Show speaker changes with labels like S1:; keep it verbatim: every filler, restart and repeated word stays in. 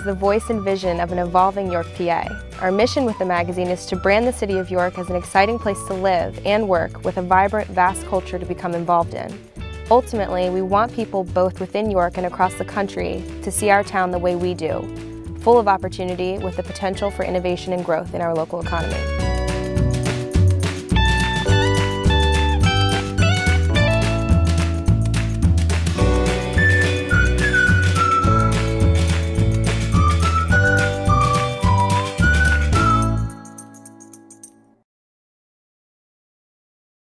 S1: the voice and vision of an evolving York, P A. Our mission with the magazine is to brand the city of York as an exciting place to live and work with a vibrant, vast culture to become involved in. Ultimately, we want people both within York and across the country to see our town the way we do, full of opportunity with the potential for innovation and growth in our local economy.